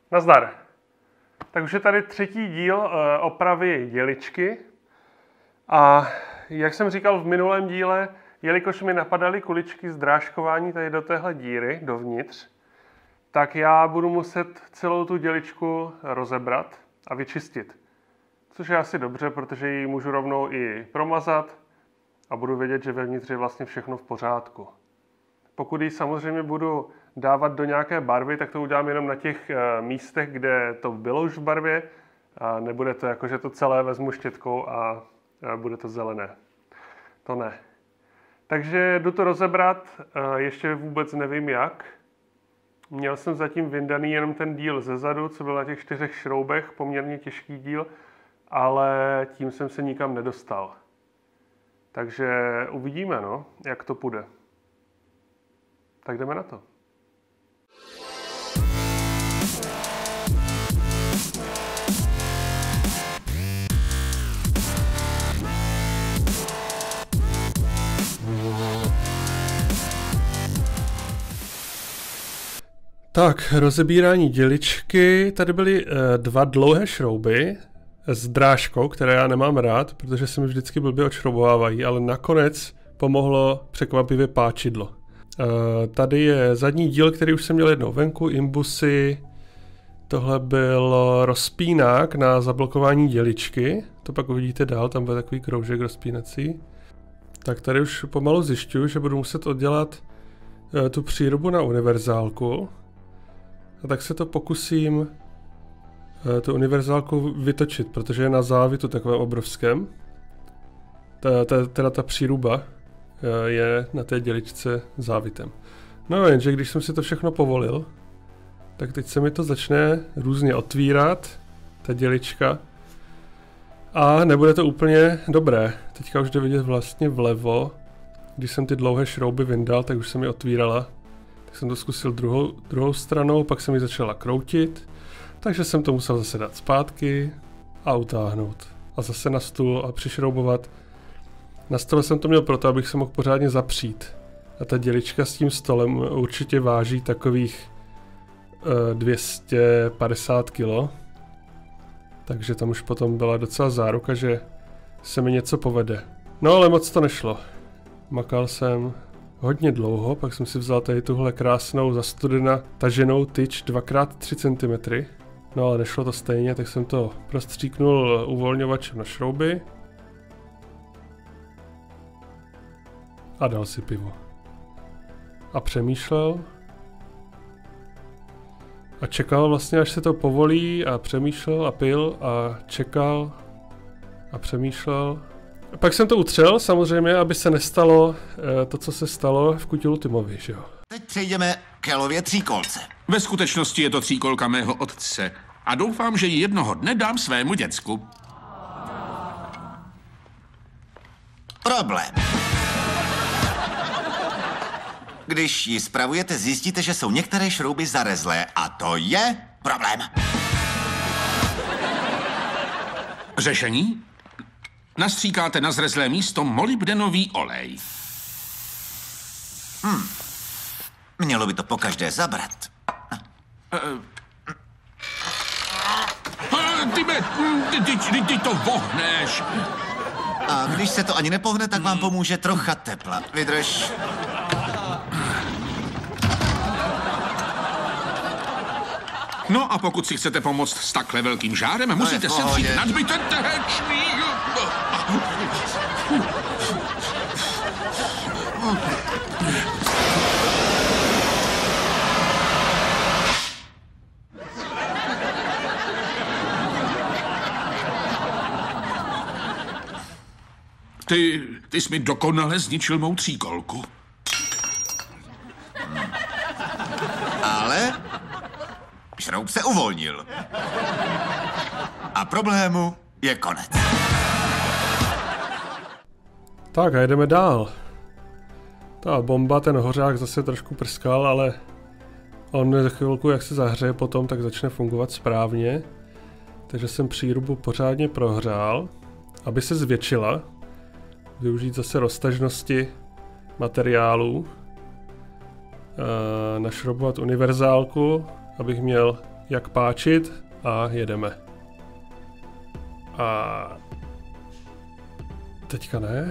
Nazdar. Tak už je tady třetí díl opravy děličky. A jak jsem říkal v minulém díle, jelikož mi napadaly kuličky z drážkování tady do téhle díry, dovnitř, tak já budu muset celou tu děličku rozebrat a vyčistit. Což je asi dobře, protože ji můžu rovnou i promazat a budu vědět, že vevnitř je vlastně všechno v pořádku. Pokud ji samozřejmě budu dávat do nějaké barvy, tak to udělám jenom na těch místech, kde to bylo už v barvě. A nebude to jako, že to celé vezmu štětkou a bude to zelené. To ne. Takže jdu to rozebrat, ještě vůbec nevím jak. Měl jsem zatím vyndaný jenom ten díl zezadu, co byl na těch 4 šroubech, poměrně těžký díl, ale tím jsem se nikam nedostal. Takže uvidíme, no, jak to půjde. Tak jdeme na to. Tak, rozebírání děličky. Tady byly 2 dlouhé šrouby s drážkou, které já nemám rád, protože se mi vždycky blbě odšroubovávají, ale nakonec pomohlo překvapivě páčidlo. Tady je zadní díl, který už jsem měl jednou venku, imbusy. Tohle byl rozpínák na zablokování děličky. To pak uvidíte dál, tam bude takový kroužek rozpínací. Tak tady už pomalu zjišťuju, že budu muset oddělat tu přírubu na univerzálku. A tak se to pokusím tu univerzálku vytočit, protože je na závitu takovém obrovském. Teda ta příruba je na té děličce závitem. No jenže když jsem si to všechno povolil, tak teď se mi to začne různě otvírat, ta dělička. A nebude to úplně dobré. Teďka už jde vidět vlastně vlevo. Když jsem ty dlouhé šrouby vyndal, tak už se mi otvírala. Tak jsem to zkusil druhou stranou, pak se mi začala kroutit. Takže jsem to musel zase dát zpátky a utáhnout. A zase na stůl a přišroubovat. Na stole jsem to měl proto, abych se mohl pořádně zapřít. A ta dělička s tím stolem určitě váží takových 250 kg. Takže tam už potom byla docela záruka, že se mi něco povede. No ale moc to nešlo. Makal jsem hodně dlouho, pak jsem si vzal tady tuhle krásnou zastudena taženou tyč 2x3 cm. No ale nešlo to stejně, tak jsem to prostříknul uvolňovačem na šrouby. A dal si pivo. A přemýšlel. A čekal vlastně, až se to povolí a přemýšlel a pil a čekal a přemýšlel. A pak jsem to utřel samozřejmě, aby se nestalo to, co se stalo v Kutilu Timovi, že jo. Teď přejdeme k Elově tříkolce. Ve skutečnosti je to tříkolka mého otce a doufám, že ji jednoho dne dám svému děcku. Problém. Když ji spravujete, zjistíte, že jsou některé šrouby zarezlé a to je problém. Řešení? Nastříkáte na zrezlé místo molybdenový olej. Mělo by to pokaždé zabrat. Ty to vohneš. A když se to ani nepohne, tak vám pomůže trocha tepla. Vydrž. No a pokud si chcete pomoct s takhle velkým žárem, musíte se vzít nadbytek tehečný. Ty jsi mi dokonale zničil mou tříkolku. Ale šroub se uvolnil. A problému je konec. Tak a jdeme dál. Ta bomba, ten hořák zase trošku prskal, ale on za chvilku, jak se zahřeje potom, tak začne fungovat správně. Takže jsem přírubu pořádně prohřál, aby se zvětšila. Využít zase roztažnosti materiálů. Našroubovat univerzálku, abych měl jak páčit a jedeme. A teďka ne.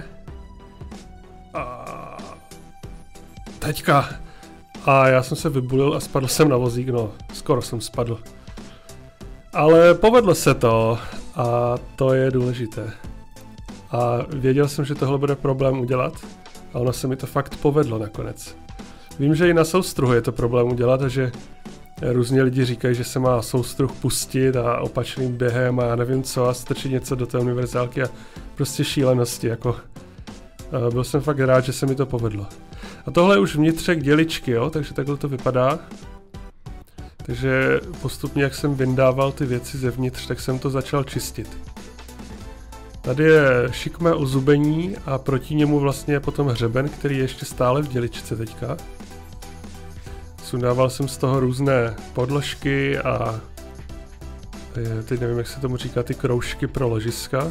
A teďka. A já jsem se vybulil a spadl jsem na vozík, no, skoro jsem spadl. Ale povedlo se to a to je důležité. A věděl jsem, že tohle bude problém udělat a ono se mi to fakt povedlo nakonec. Vím, že i na soustruhu je to problém udělat a že různě lidi říkají, že se má soustruh pustit a opačným během a já nevím co a strčit něco do té univerzálky a prostě šílenosti, jako. Byl jsem fakt rád, že se mi to povedlo. A tohle je už vnitřek děličky, jo, takže takhle to vypadá. Takže postupně, jak jsem vyndával ty věci zevnitř, tak jsem to začal čistit. Tady je šikmé ozubení a proti němu vlastně je potom hřeben, který je ještě stále v děličce teďka. Sundával jsem z toho různé podložky a teď nevím, jak se tomu říká, ty kroužky pro ložiska.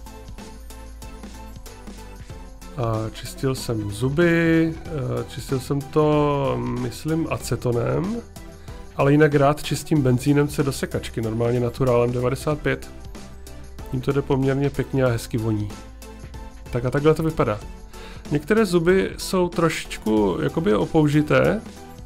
A čistil jsem zuby, čistil jsem to, myslím, acetonem, ale jinak rád čistím benzínem do sekačky, normálně Naturálem 95. Tím to jde poměrně pěkně a hezky voní. Tak a takhle to vypadá. Některé zuby jsou trošičku jakoby opoužité,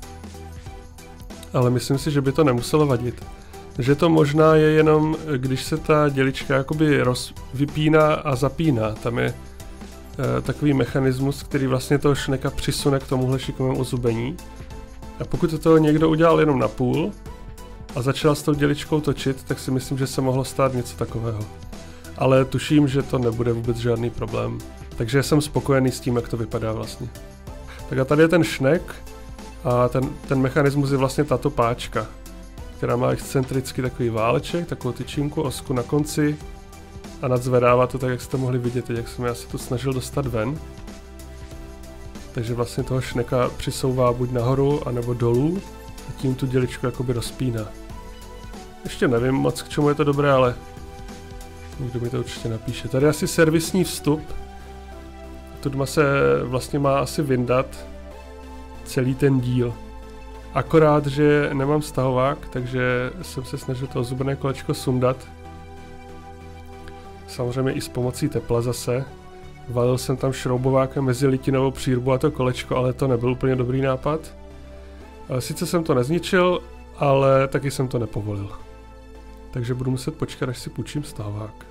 ale myslím si, že by to nemuselo vadit. Že to možná je jenom, když se ta dělička jakoby vypíná a zapíná. Tam je takový mechanismus, který vlastně toho šneka přisune k tomuhle šikmému ozubení. A pokud to někdo udělal jenom na půl a začal s tou děličkou točit, tak si myslím, že se mohlo stát něco takového. Ale tuším, že to nebude vůbec žádný problém. Takže jsem spokojený s tím, jak to vypadá vlastně. Tak a tady je ten šnek a ten mechanismus je vlastně tato páčka, která má excentricky takový váleček, takovou tyčinku, osku na konci a nadzvedává to tak, jak jste mohli vidět, jak jsem já se to snažil dostat ven. Takže vlastně toho šneka přisouvá buď nahoru, anebo dolů a tím tu děličku jakoby rozpíná. Ještě nevím moc, k čemu je to dobré, ale někdo mi to určitě napíše. Tady je asi servisní vstup. Tudma se vlastně má asi vyndat celý ten díl. Akorát, že nemám stahovák, takže jsem se snažil to ozubené kolečko sundat. Samozřejmě i s pomocí tepla zase. Valil jsem tam šroubovákem mezi litinovou přírbu a to kolečko, ale to nebyl úplně dobrý nápad. Sice jsem to nezničil, ale taky jsem to nepovolil. Takže budu muset počkat, až si půjčím stahovák.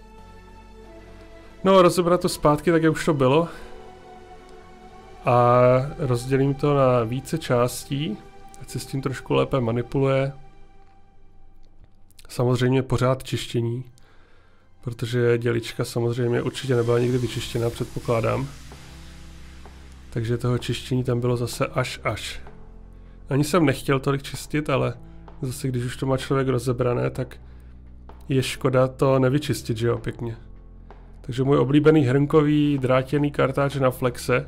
No, rozebrat to zpátky, tak jak už to bylo. A rozdělím to na více částí, ať se s tím trošku lépe manipuluje. Samozřejmě pořád čištění, protože dělička samozřejmě určitě nebyla nikdy vyčištěná, předpokládám. Takže toho čištění tam bylo zase až. Ani jsem nechtěl tolik čistit, ale zase když už to má člověk rozebrané, tak je škoda to nevyčistit, že jo, pěkně. Takže můj oblíbený hrnkový drátěný kartáč na flexe,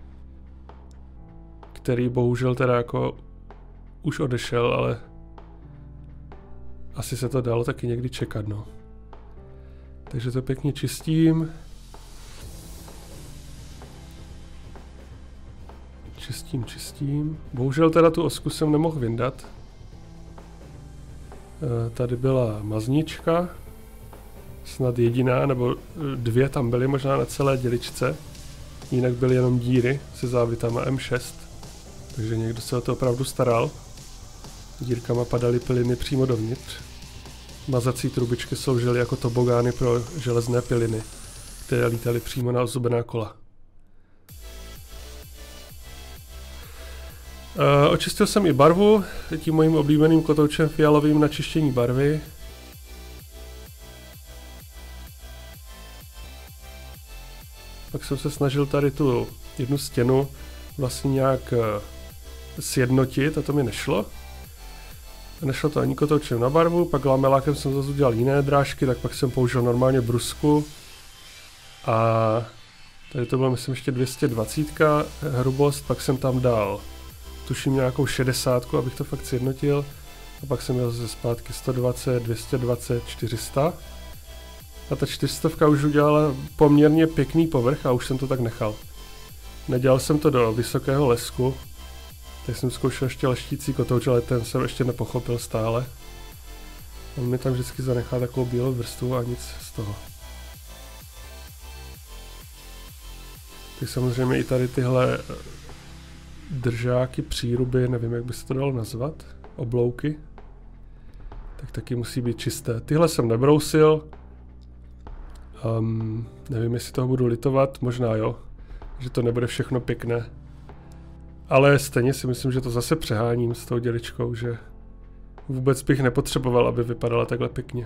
který bohužel teda jako už odešel, ale asi se to dalo taky někdy čekat, no. Takže to pěkně čistím. Čistím. Bohužel teda tu osku jsem nemohl vyndat. Tady byla maznička. Snad jediná, nebo dvě tam byly možná na celé děličce. Jinak byly jenom díry se závitama M6. Takže někdo se o to opravdu staral. Dírkama padaly piliny přímo dovnitř. Mazací trubičky sloužily jako tobogány pro železné piliny, které lítaly přímo na ozubená kola. Očistil jsem i barvu, tím mojím oblíbeným kotoučem fialovým na čištění barvy. Pak jsem se snažil tady tu jednu stěnu vlastně nějak sjednotit a to mi nešlo. Nešlo to ani kotoučem na barvu, pak lamelákem jsem zase udělal jiné drážky, tak pak jsem použil normálně brusku. A tady to bylo myslím ještě 220 hrubost, pak jsem tam dal tuším nějakou 60, abych to fakt sjednotil. A pak jsem měl zase zpátky 120, 220, 400. A ta 400 už udělala poměrně pěkný povrch a už jsem to tak nechal. Nedělal jsem to do vysokého lesku, Teď jsem zkoušel ještě leštící kotouč, ale ten jsem ještě nepochopil stále. On mi tam vždycky zanechá takovou bílou vrstvu a nic z toho. Tak samozřejmě i tady tyhle držáky, příruby, nevím, jak by se to dalo nazvat, oblouky, tak taky musí být čisté. Tyhle jsem nebrousil. Nevím, jestli toho budu litovat, možná jo, že to nebude všechno pěkné. Ale stejně si myslím, že to zase přeháním s tou děličkou, že vůbec bych nepotřeboval, aby vypadala takhle pěkně.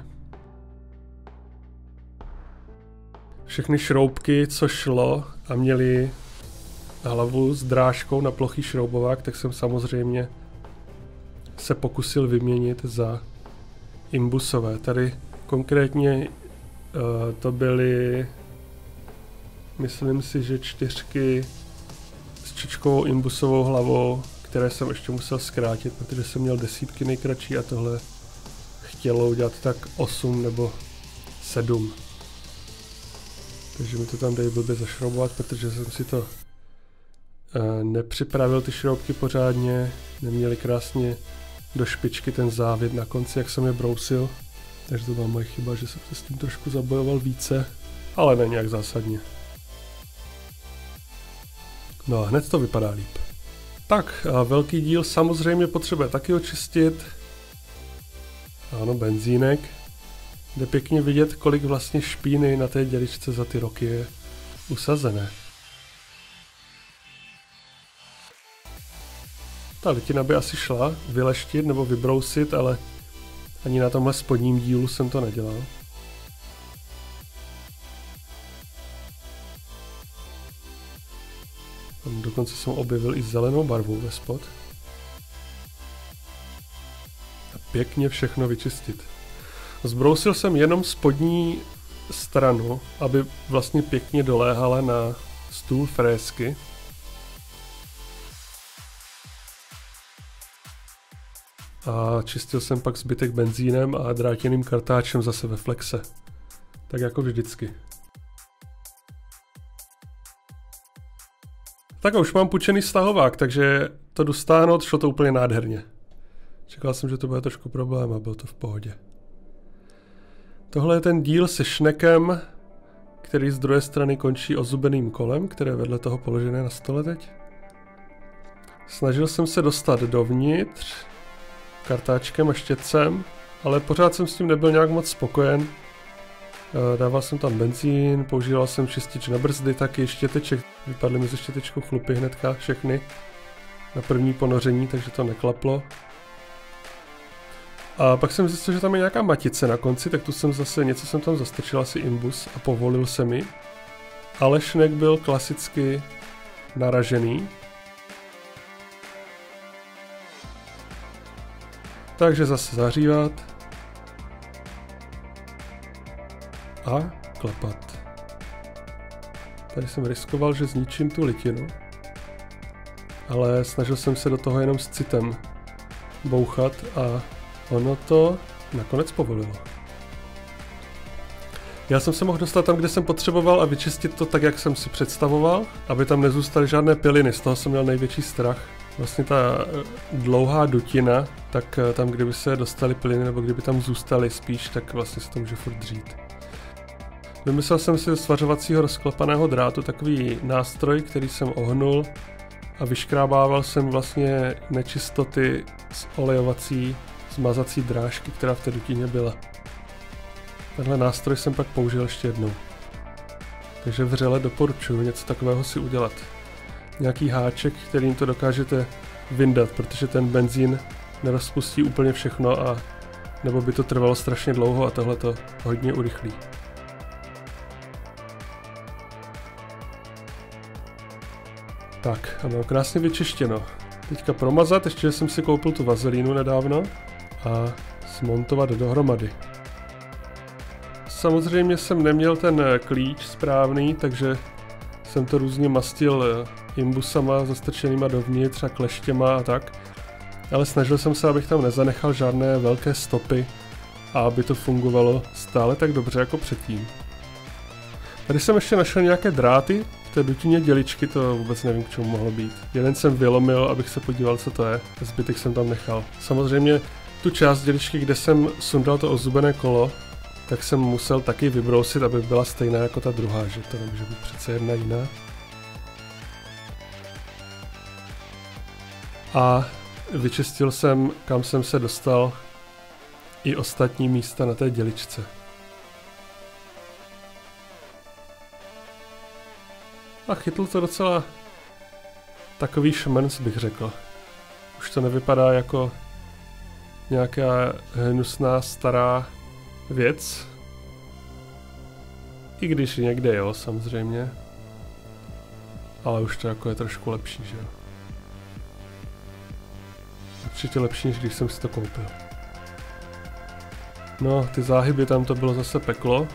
Všechny šroubky, co šlo a měly hlavu s drážkou na plochý šroubovák, tak jsem samozřejmě se pokusil vyměnit za imbusové. Tady konkrétně to byly, myslím si, že 4 s čičkovou imbusovou hlavou, které jsem ještě musel zkrátit, protože jsem měl 10 nejkratší a tohle chtělo udělat tak 8 nebo 7. Takže mi to tam dají blbě zašroubovat, protože jsem si to nepřipravil ty šroubky pořádně, neměli krásně do špičky ten závěd na konci, jak jsem je brousil. Takže to byla moje chyba, že jsem se s tím trošku zabojoval více, ale ne nějak zásadně. No a hned to vypadá líp. Tak, a velký díl samozřejmě potřebuje taky očistit. Ano, benzínek. Jde pěkně vidět, kolik vlastně špíny na té děličce za ty roky je usazené. Ta litina by asi šla vyleštit nebo vybrousit, ale ani na tomhle spodním dílu jsem to nedělal. Tam dokonce jsem objevil i zelenou barvu ve spod. A pěkně všechno vyčistit. Zbrousil jsem jenom spodní stranu, aby vlastně pěkně doléhala na stůl frézky. A čistil jsem pak zbytek benzínem a drátěným kartáčem zase ve flexe. Tak jako vždycky. Tak a už mám půjčený stahovák, takže to jdu stáhnout, šlo to úplně nádherně. Čekal jsem, že to bude trošku problém a byl to v pohodě. Tohle je ten díl se šnekem, který z druhé strany končí ozubeným kolem, které je vedle toho položené na stole teď. Snažil jsem se dostat dovnitř kartáčkem a štětcem, ale pořád jsem s tím nebyl nějak moc spokojen. Dával jsem tam benzín, používal jsem čistič na brzdy, taky štěteček. Vypadly mi ze štětečkou chlupy hnedka všechny na první ponoření, takže to neklaplo. A pak jsem zjistil, že tam je nějaká matice na konci, tak tu jsem zase, něco jsem tam zastrčil, asi imbus, a povolil se mi. Ale šnek byl klasicky naražený. Takže zase zahřívat. A klepat. Tady jsem riskoval, že zničím tu litinu. Ale snažil jsem se do toho jenom s citem bouchat a ono to nakonec povolilo. Já jsem se mohl dostat tam, kde jsem potřeboval a vyčistit to tak, jak jsem si představoval, aby tam nezůstaly žádné piliny, z toho jsem měl největší strach. Vlastně ta dlouhá dutina, tak tam, kdyby se dostaly piliny nebo kdyby tam zůstaly spíš, tak vlastně se to může furt dřít. Vymyslel jsem si ze svařovacího rozklepaného drátu takový nástroj, který jsem ohnul a vyškrábával jsem vlastně nečistoty z olejovací zmazací drážky, která v té dutině byla. Tenhle nástroj jsem pak použil ještě jednou. Takže vřele doporučuji něco takového si udělat. Nějaký háček, kterým to dokážete vyndat, protože ten benzín nerozpustí úplně všechno a nebo by to trvalo strašně dlouho a tohle to hodně urychlí. Tak a mám krásně vyčištěno. Teďka promazat, ještě jsem si koupil tu vazelínu nedávno a smontovat dohromady. Samozřejmě jsem neměl ten klíč správný, takže jsem to různě mastil imbusama zastrčenýma dovnitř a kleštěma a tak. Ale snažil jsem se, abych tam nezanechal žádné velké stopy a aby to fungovalo stále tak dobře jako předtím. Tady jsem ještě našel nějaké dráty, té dutině děličky to vůbec nevím, k čemu mohlo být. Jeden jsem vylomil, abych se podíval, co to je. Zbytek jsem tam nechal. Samozřejmě tu část děličky, kde jsem sundal to ozubené kolo, tak jsem musel taky vybrousit, aby byla stejná jako ta druhá, že to nemůže být přece jedna jiná. A vyčistil jsem, kam jsem se dostal, i ostatní místa na té děličce. A chytl to docela takový šmrnc, bych řekl. Už to nevypadá jako nějaká hnusná stará věc. I když někde jo, samozřejmě. Ale už to jako je trošku lepší, že jo. Určitě lepší, než když jsem si to koupil. No, ty záhyby tam to bylo zase peklo.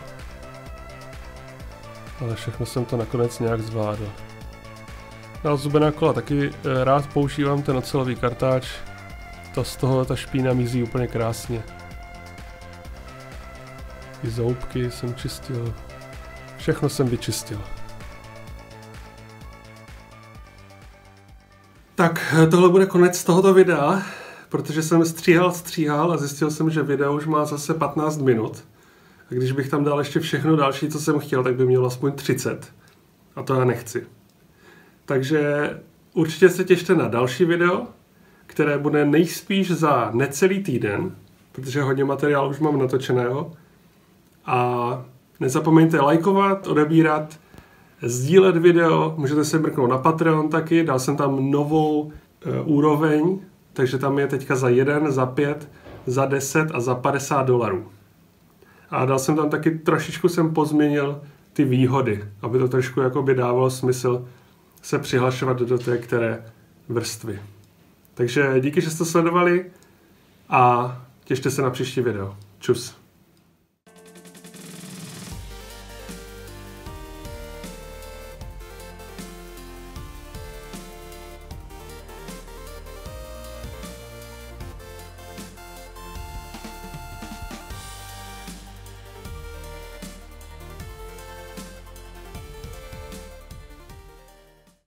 Ale všechno jsem to nakonec nějak zvládl. Na zubená kola taky rád používám ten ocelový kartáč. To z toho ta špína mizí úplně krásně. Ty zoubky jsem čistil. Všechno jsem vyčistil. Tak tohle bude konec tohoto videa, protože jsem stříhal a zjistil jsem, že video už má zase 15 minut. A když bych tam dal ještě všechno další, co jsem chtěl, tak by mělo aspoň 30. A to já nechci. Takže určitě se těšte na další video, které bude nejspíš za necelý týden, protože hodně materiálu už mám natočeného. A nezapomeňte lajkovat, odebírat, sdílet video, můžete se mrknout na Patreon taky, dal jsem tam novou úroveň, takže tam je teďka za 1, za 5, za 10 a za $50. A dal jsem tam taky, trošičku jsem pozměnil ty výhody, aby to trošku jakoby dávalo smysl se přihlašovat do té které vrstvy. Takže díky, že jste sledovali a těšte se na příští video. Čus.